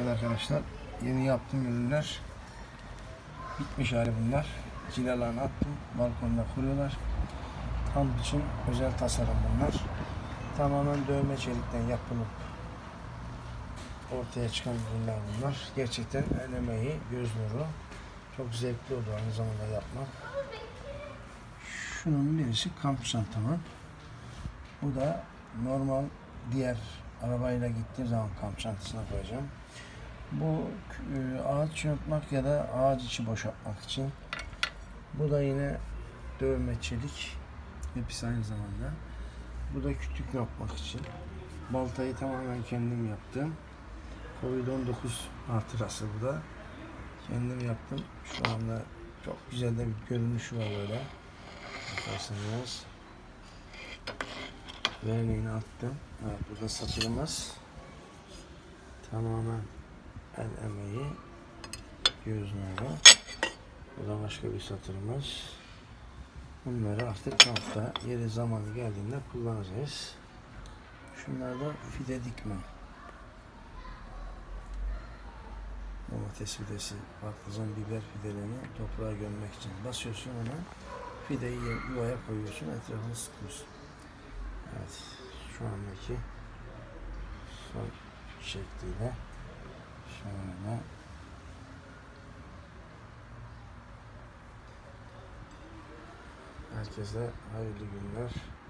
Evet arkadaşlar, yeni yaptığım ürünler bitmiş hali bunlar. Cilalarını attım, balkonda kuruyorlar. Kamp için özel tasarım bunlar. Tamamen dövme çelikten yapılıp ortaya çıkan ürünler bunlar. Gerçekten el emeği, göz nuru. Çok zevkli oldu aynı zamanda yapmak. Şunun birisi kamp çantamın. Bu da normal diğer arabayla gittiğim zaman kamp çantasına koyacağım. Bu ağaç yontmak ya da ağaç içi boşaltmak için. Bu da yine dövme çelik. Hepsi aynı zamanda. Bu da kütük yapmak için. Baltayı tamamen kendim yaptım. Covid-19 hatırası bu da. Kendim yaptım. Şu anda çok güzel de bir görünüşü var böyle. Bakarsanız. Verniğini attım. Evet, burada satılmaz. Tamamen el emeği, göz nuru. Bu da başka bir satırımız. Bunları artık kampta yeri zamanı geldiğinde kullanacağız. Şunlar da fide dikme. Domates fidesi, patlıcan, biber fidelerini toprağa gömmek için basıyorsun ona. Fideyi yuvaya koyuyorsun, etrafını sıkıyorsun. Evet, şu andaki son şekliyle şöyle. Herkese hayırlı günler.